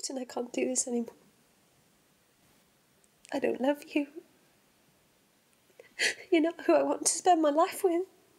and I can't do this anymore. I don't love you. You're not who I want to spend my life with.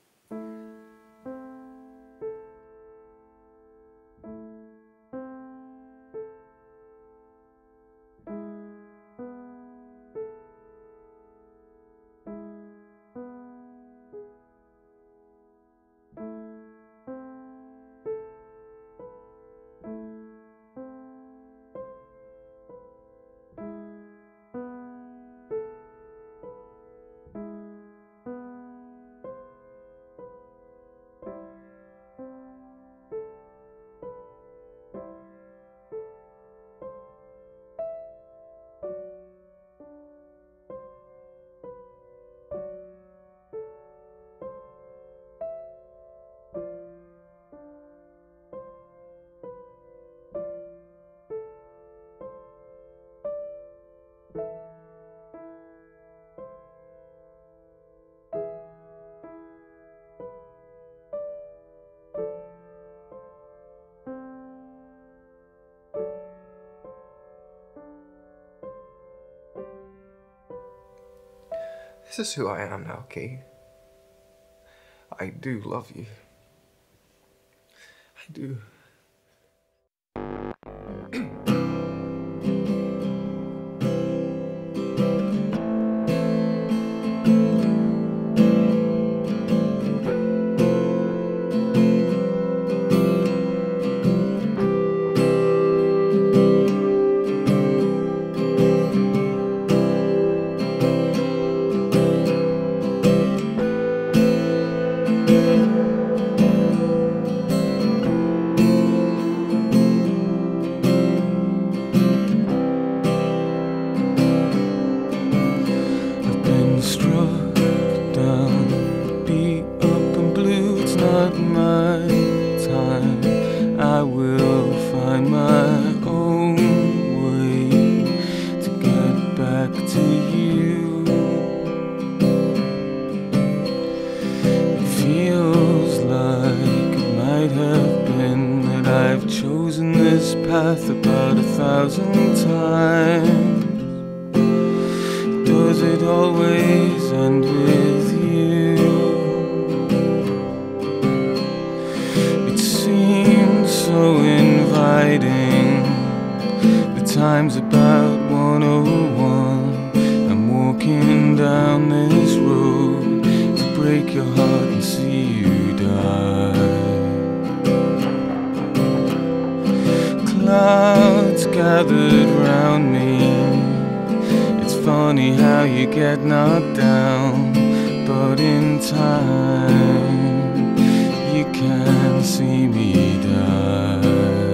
This is who I am now, Kate. I do love you. I do. Struck down, beat up and blue, it's not my time. I will find my own way to get back to you. It feels like it might have been that I've chosen this path about 1,000 times. Does it always end with you? It seems so inviting. The time's about 1:01. I'm walking down this road to break your heart and see you die. Clouds gathered round me. Funny how you get knocked down, but in time you can see me die.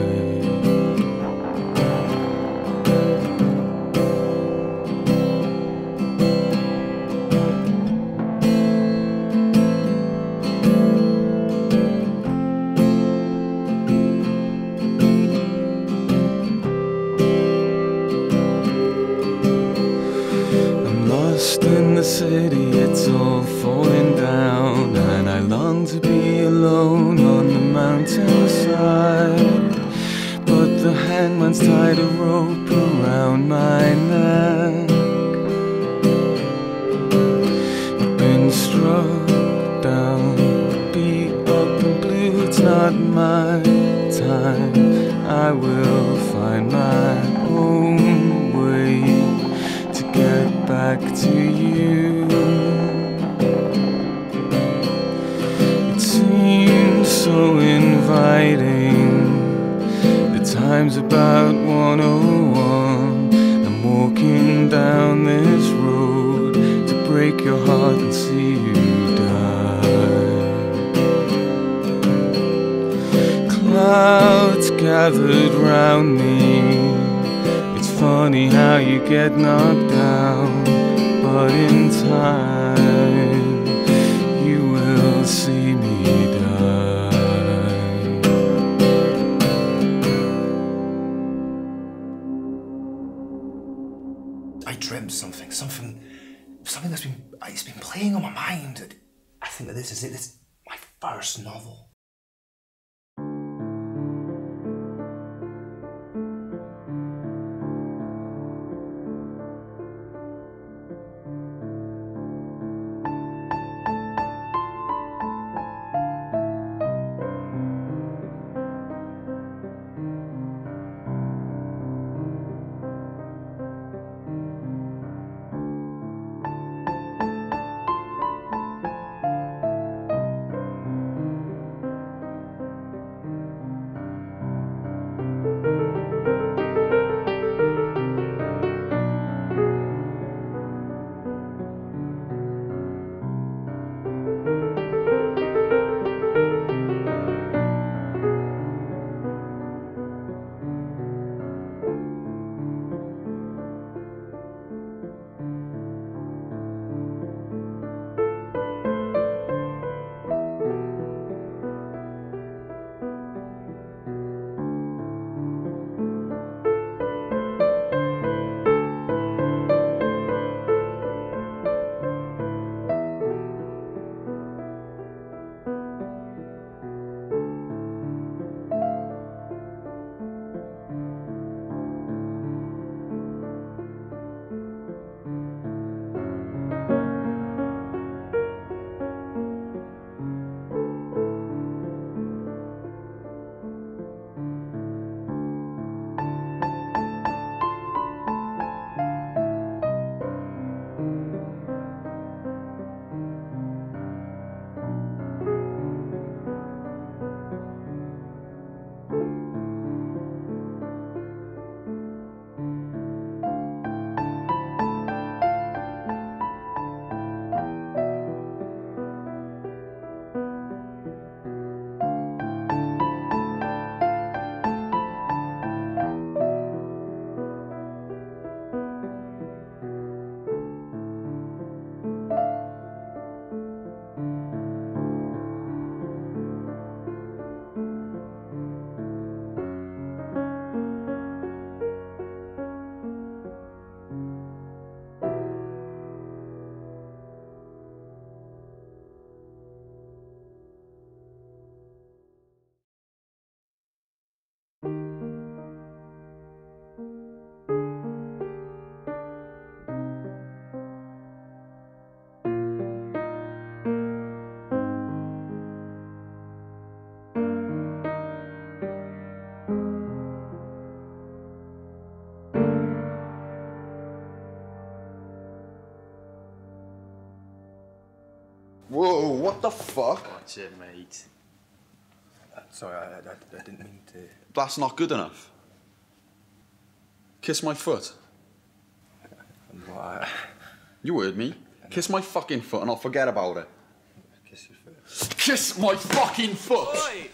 Lost in the city, it's all falling down, and I long to be alone on the mountainside. But the hangman's tied a rope around my neck. I've been struck down, beat up and blue, it's not my time. I will find my own way to get back to you. It seems so inviting. The time's about 1:01. I'm walking down this road to break your heart and see you die. Clouds gathered round me. Funny how you get knocked down, but in time you will see me die. I dreamt something that's been playing on my mind. I think that this is it. This is my first novel. Whoa, what the fuck? Watch it, mate. Sorry, I didn't mean to... That's not good enough. Kiss my foot. What? You heard me. Kiss my fucking foot and I'll forget about it. Kiss your foot. Kiss my fucking foot! Oi!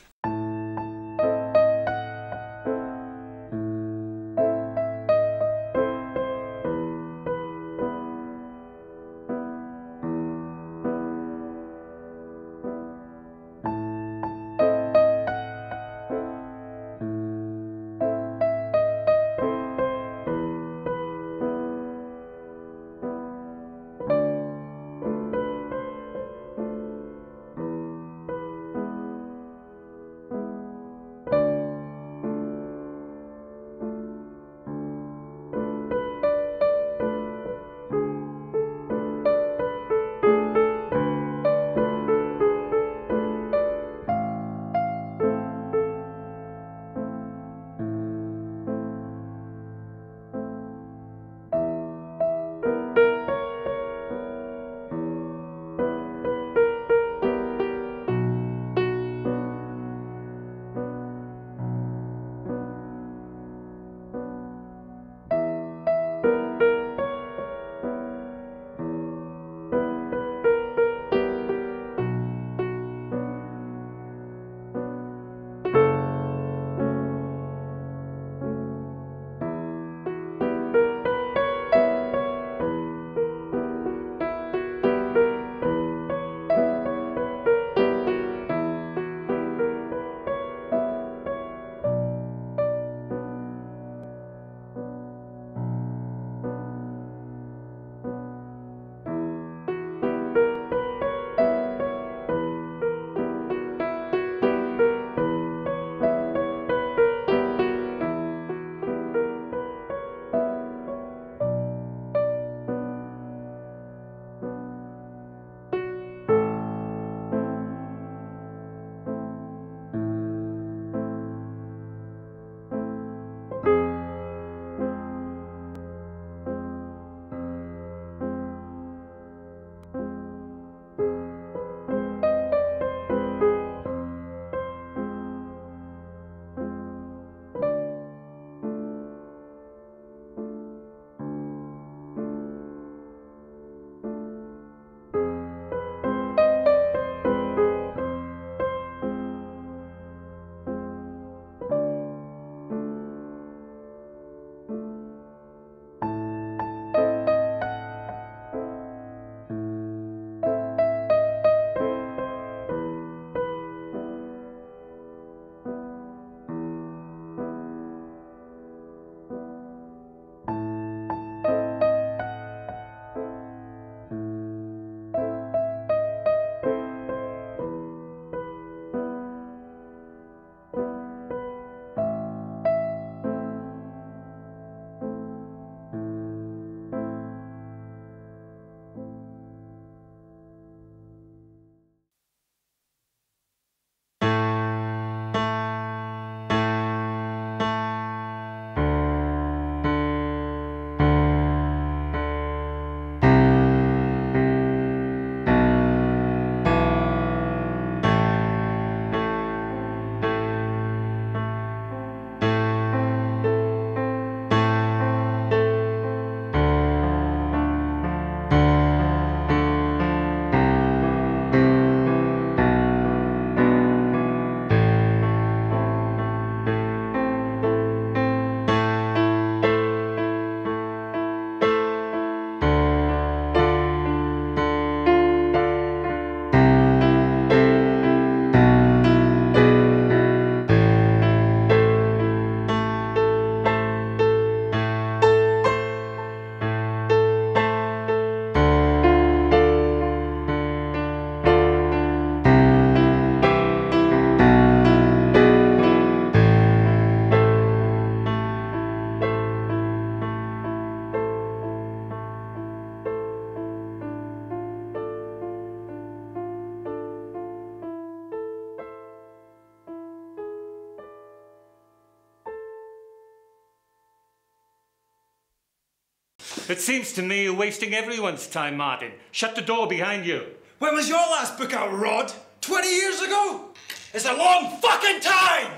It seems to me you're wasting everyone's time, Martin. Shut the door behind you. When was your last book out, Rod? 20 years ago? It's a long fucking time!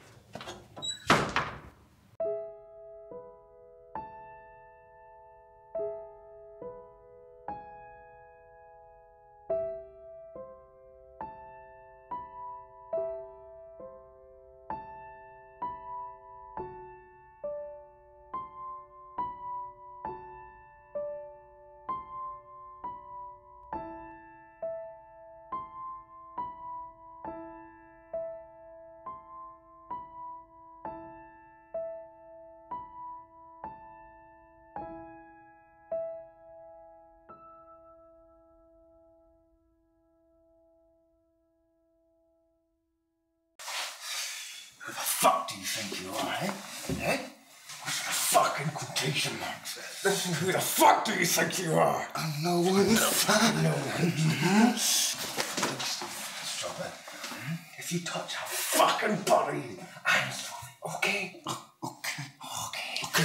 Who the fuck do you think you are, eh? Eh? What's the fucking quotation marks? Listen, who the fuck do you think you are? I'm no one. No one. Stop it. If you touch a fucking body, I'm sorry, okay? Okay. Okay.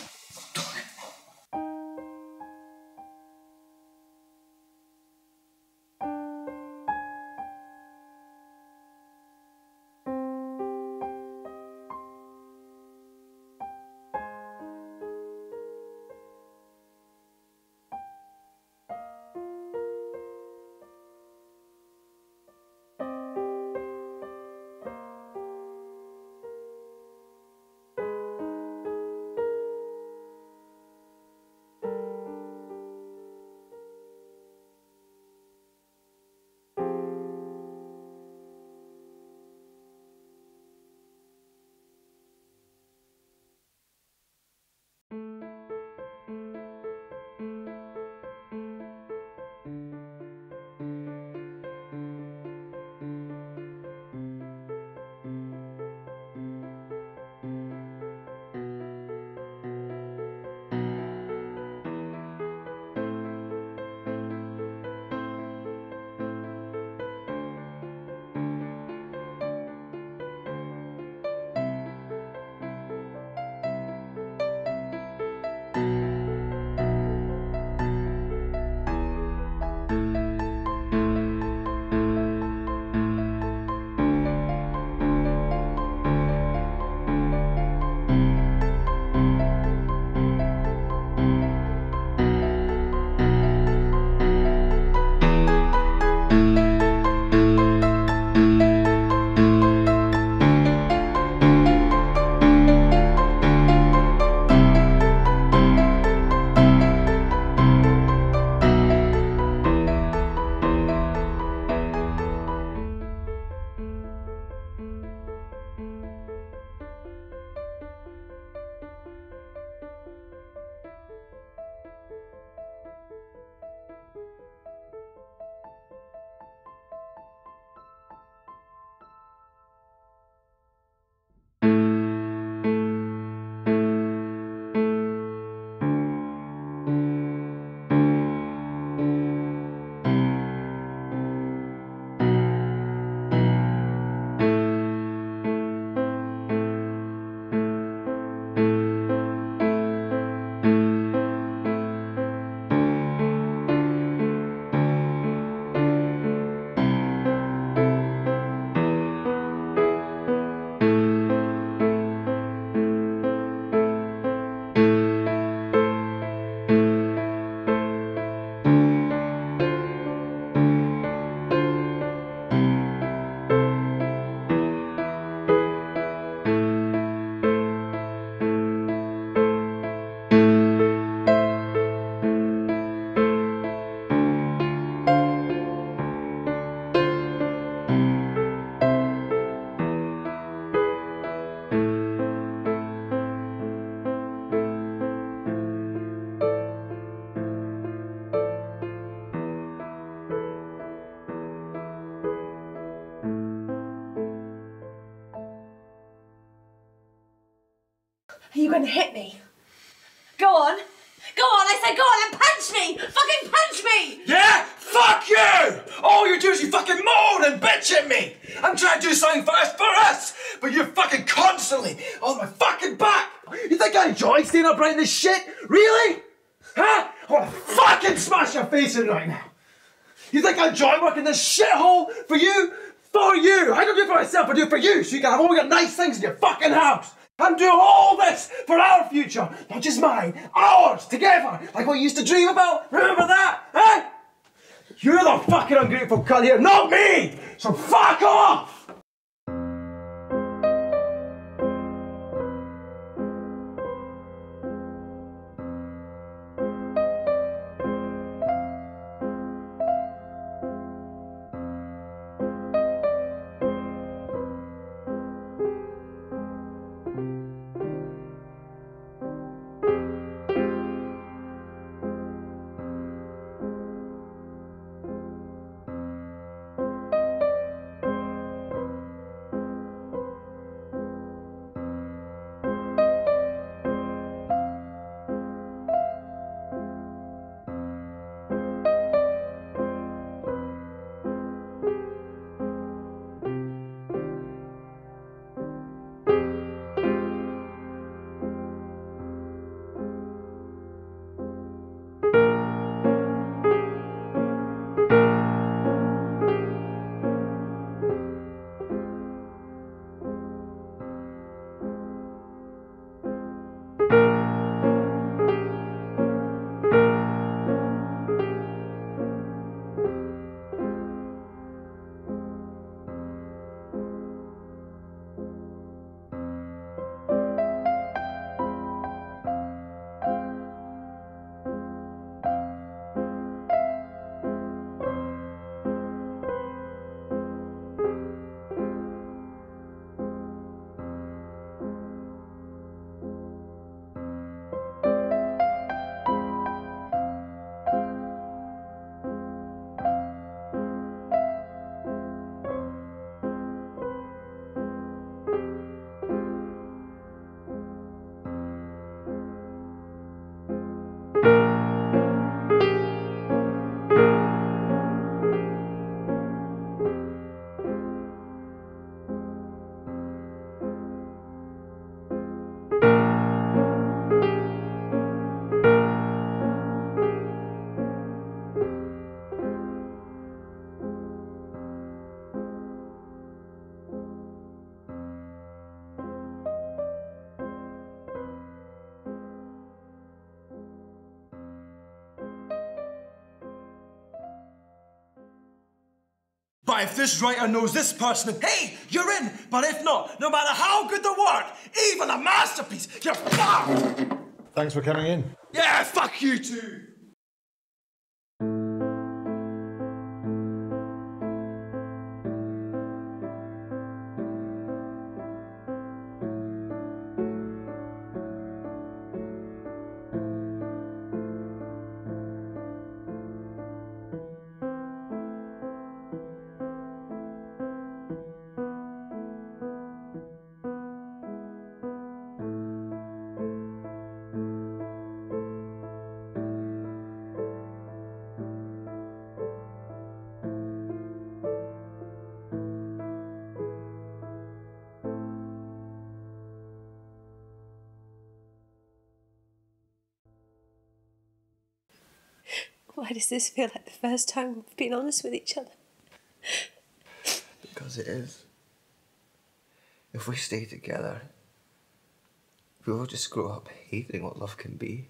Are you going to hit me? Go on. Go on, I said go on and punch me! Fucking punch me! Yeah? Fuck you! All you do is you fucking moan and bitch at me! I'm trying to do something for us, but you're fucking constantly on my fucking back! You think I enjoy staying upright in this shit? Really? Huh? I want to fucking smash your face in right now! You think I enjoy working this shithole for you? For you! I don't do it for myself, I do it for you, so you can have all your nice things in your fucking house. I'm doing all this for our future, not just mine, ours, together, like what you used to dream about. Remember that, eh? You're the fucking ungrateful cunt here, not me! So fuck off! But if this writer knows this person, then hey, you're in. But if not, no matter how good the work, even a masterpiece, you're fucked. Thanks for coming in. Yeah, fuck you too. Why does this feel like the first time we've been honest with each other? Because it is. If we stay together, we will just grow up hating what love can be.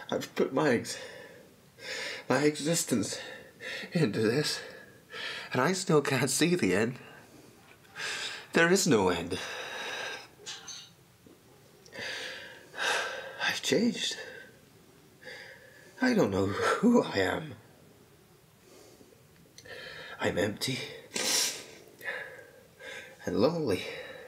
I've put my existence into this, and I still can't see the end. There is no end. I've changed. I don't know who I am. I'm empty and lonely.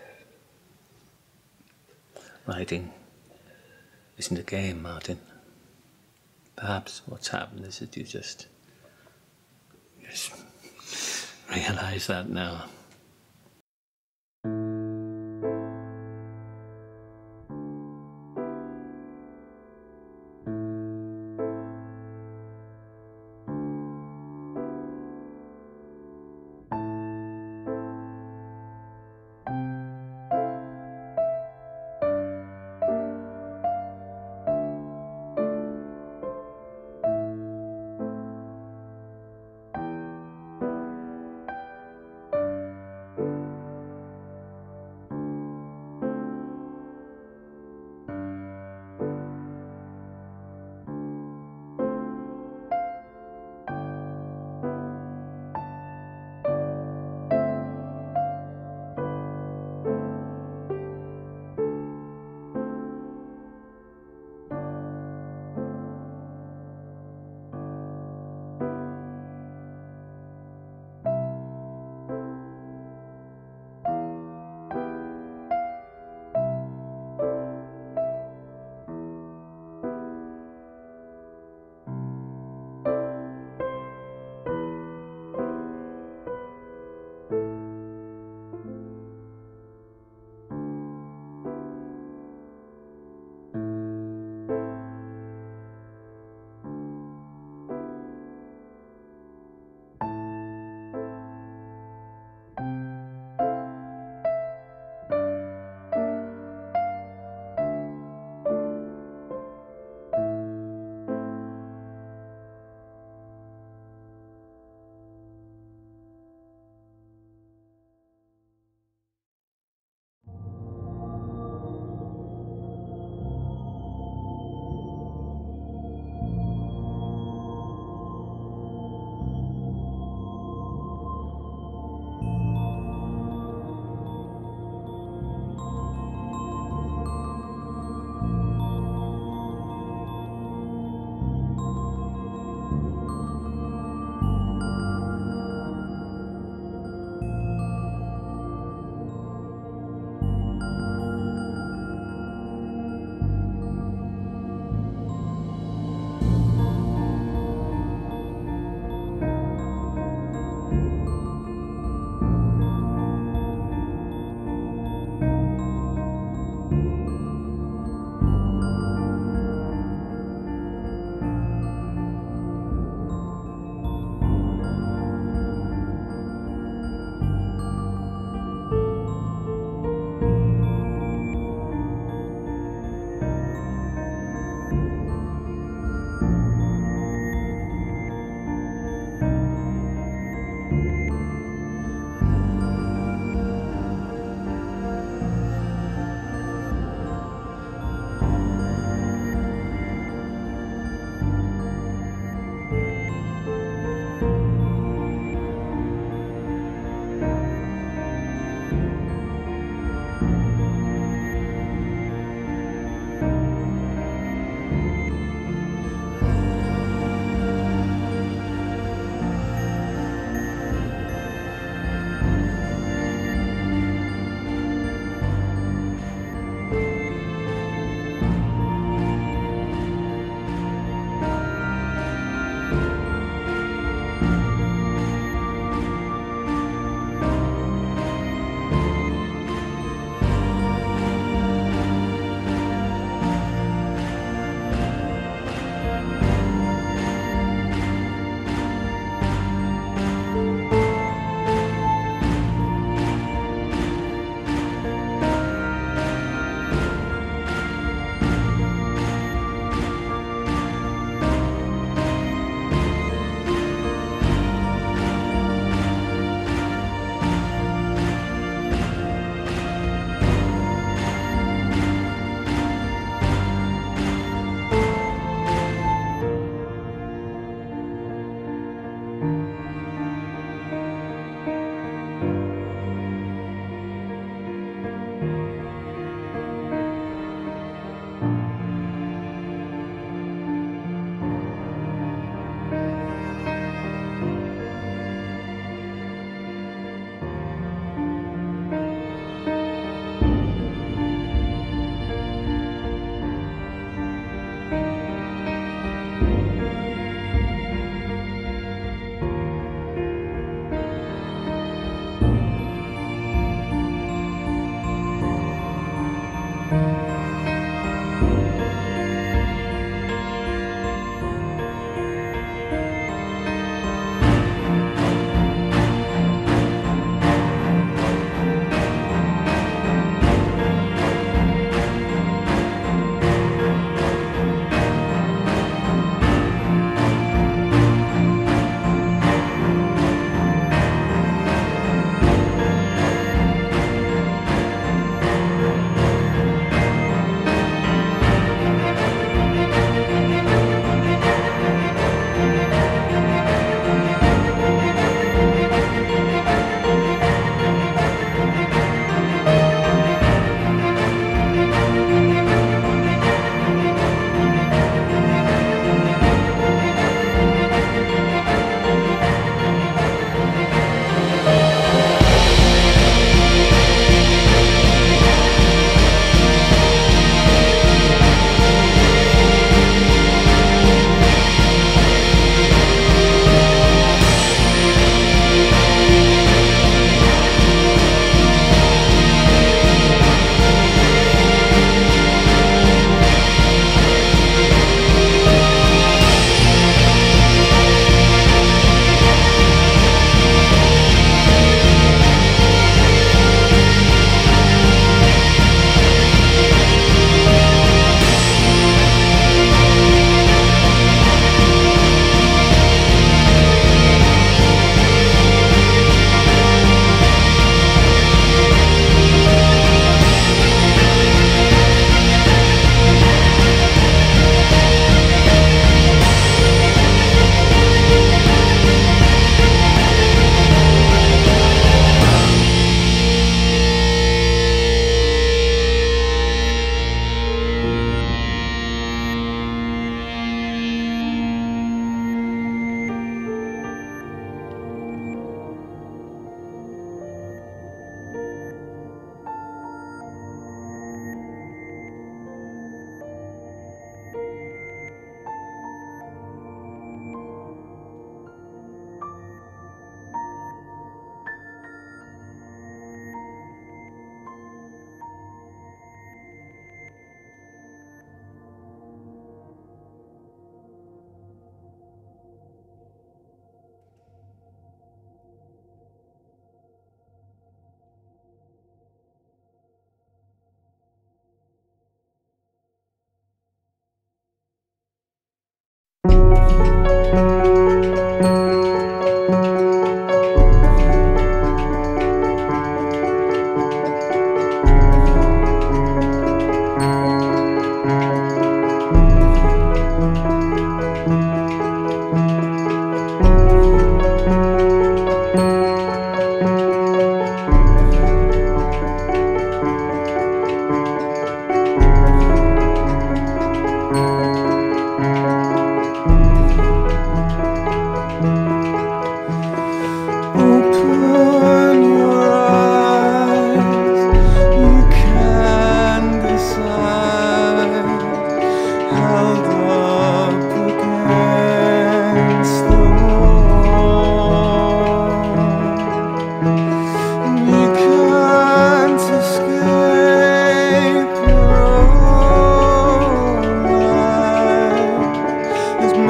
Writing isn't a game, Martin. Perhaps what's happened is that you just realize that now.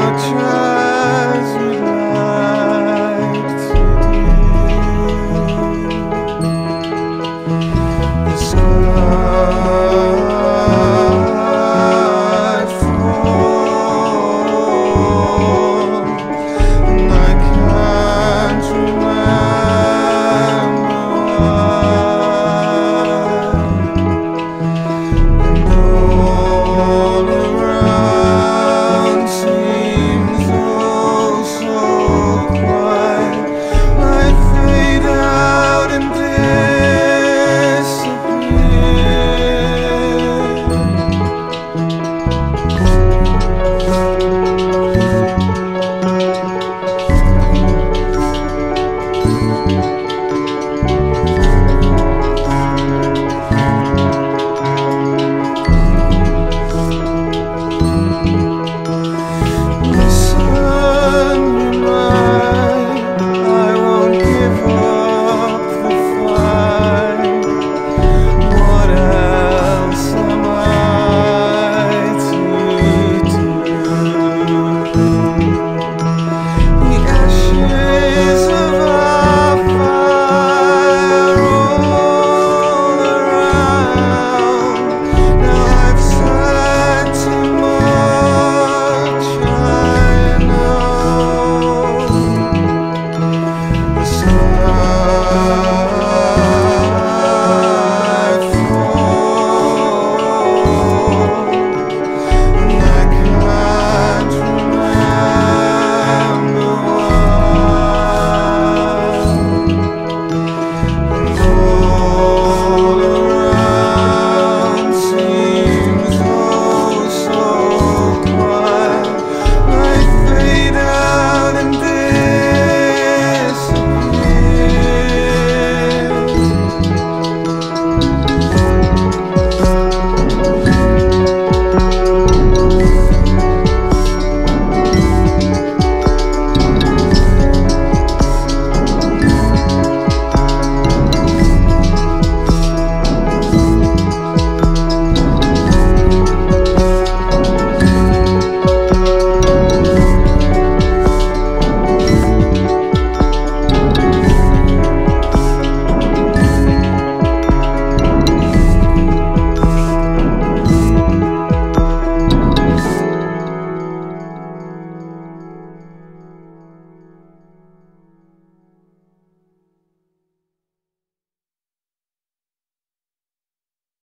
I try.